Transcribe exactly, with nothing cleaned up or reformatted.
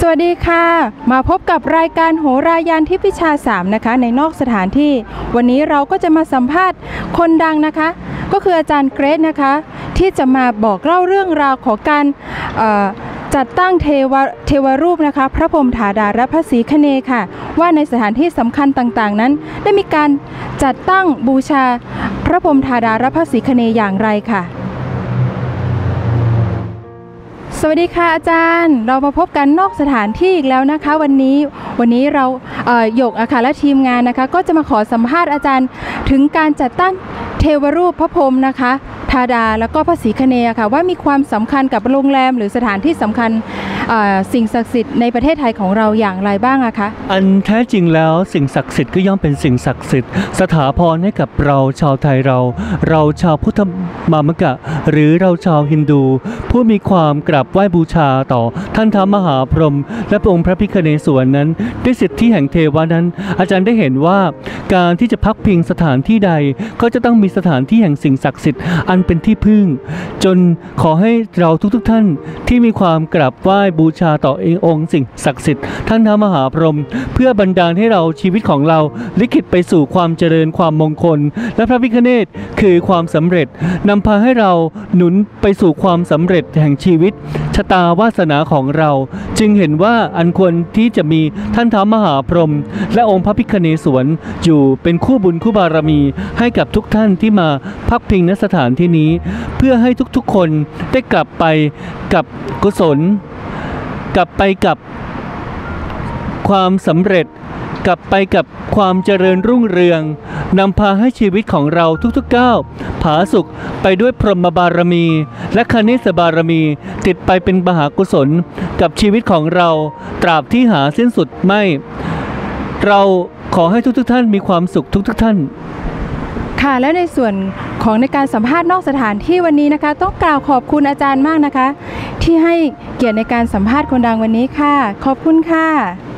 วัสดีค่ะมาพบกับรายการโหรายานทิพย์วิชาสามนะคะในนอกสถานที่วันนี้เราก็จะมาสัมภาษณ์คนดังนะคะก็คืออาจารย์เกรซนะคะที่จะมาบอกเล่าเรื่องราวของการจัดตั้งเทวเทวรูปนะคะพระพรหมธาดาและพระศรีคเนย์ค่ะว่าในสถานที่สำคัญต่างๆนั้นได้มีการจัดตั้งบูชาพระพรหมธาดาและพระศรีคเนย์อย่างไรค่ะสวัสดีค่ะอาจารย์เรามาพบกันนอกสถานที่อีกแล้วนะคะวันนี้วันนี้เราหยกอะค่ะและทีมงานนะคะก็จะมาขอสัมภาษณ์อาจารย์ถึงการจัดตั้งเทวรูปพระพรหมนะคะธาดาแล้วก็พระศรีคเนย์ค่ะว่ามีความสำคัญกับโรงแรมหรือสถานที่สำคัญสิ่งศักดิ์สิทธิ์ในประเทศไทยของเราอย่างไรบ้างอะคะอันแท้จริงแล้วสิ่งศักดิ์สิทธิ์ก็ย่อมเป็นสิ่งศักดิ์สิทธิ์สถาพรให้กับเราชาวไทยเราเราชาวพุทธมามกะหรือเราชาวฮินดูผู้มีความกราบไหว้บูชาต่อท่านท้าวมหาพรหมและพระองค์พระพิฆเนศวรนั้นด้วยสิทธิแห่งเทวานั้นอาจารย์ได้เห็นว่าการที่จะพักพิงสถานที่ใดก็จะต้องมีสถานที่แห่งสิ่งศักดิ์สิทธิ์อันเป็นที่พึ่งจนขอให้เราทุกๆ ท, ท่านที่มีความกราบไหว้บูชาต่อเององค์สิ่งศักดิ์สิทธิ์ท่านท้าวมหาพรหมเพื่อบันดาลให้เราชีวิตของเราลิขิตไปสู่ความเจริญความมงคลและพระพิฆเนศคือความสำเร็จนำพาให้เราหนุนไปสู่ความสำเร็จแห่งชีวิตชะตาวาสนาของเราจึงเห็นว่าอันควรที่จะมีท่านท้าวมหาพรหมและองค์พระพิฆเนศวรอยู่เป็นคู่บุญคู่บารมีให้กับทุกท่านที่มาพักพิงณสถานที่นี้เพื่อให้ทุกๆคนได้กลับไปกับกุศลกลับไปกับความสำเร็จกลับไปกับความเจริญรุ่งเรืองนำพาให้ชีวิตของเราทุกๆก้าวผาสุกไปด้วยพรหมบารมีและคเนศบารมีติดไปเป็นมหากุศลกับชีวิตของเราตราบที่หาสิ้นสุดไม่เราขอให้ทุกๆท่านมีความสุขทุกๆท่านค่ะและในส่วนของในการสัมภาษณ์นอกสถานที่วันนี้นะคะต้องกล่าวขอบคุณอาจารย์มากนะคะที่ให้เกียรติในการสัมภาษณ์คนดังวันนี้ค่ะขอบคุณค่ะ